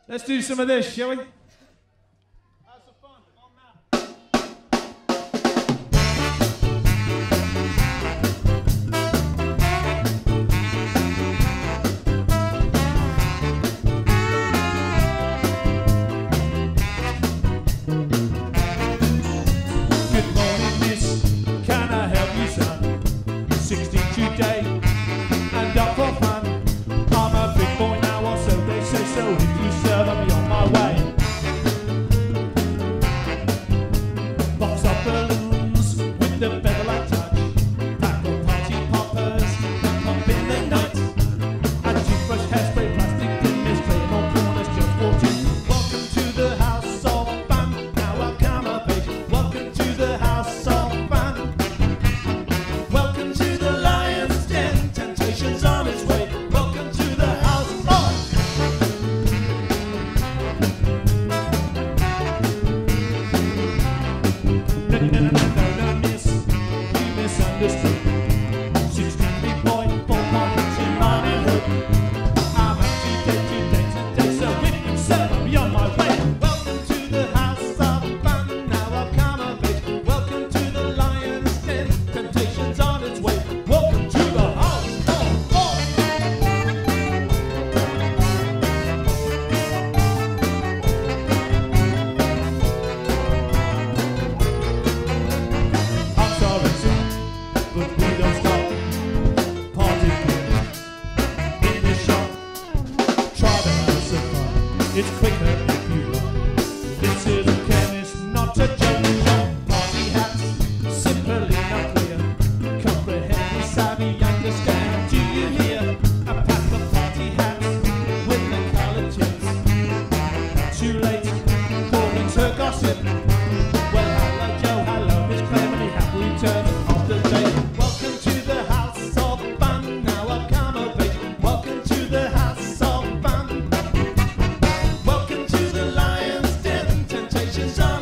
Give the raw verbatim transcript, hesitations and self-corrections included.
Let's do some of this, shall we? Have some fun. Come on now. Good morning, miss. Can I help you, son? sixteen today, and up for fun. I'm a big boy now, or so they say, so if you serve, I'll be on my way. Box of balloons with the feather-light touch. Pack of party poppers that pump in the night. A toothbrush, hairspray, plastic pin, Miss Claymore corners just walked in. Welcome to the house of fun. Now I've come of age. Welcome to the house of fun. Welcome to the lion's den. Temptation's on its way. Welcome to the house of fun. No, no, no, no, no, no, miss. You misunderstood. sixteen big boy, four points in Robin Hood. I'm actually dead today, today, so if you serve, I'll be on my way. Welcome to the house of fun. Now I've come of age. Welcome to the lion's den. Temptation's on its way. Welcome to the house of fun. I'm sorry, son, but we don't stop. Party people in the shop. Try the house of fun. It's quicker if you run. This is a chemist, not a junk shop. Party hats, simply not clear. Comprehend, we savvy, understand. Do you hear? A pack of party hats with the colored tips. Too late, according to gossip. Well, hello Joe, hello Miss Clemeny, have returned of the day. Welcome to the house of fun. Now I've come of age. Welcome to the house of fun. Welcome to the lion's den. Temptation's on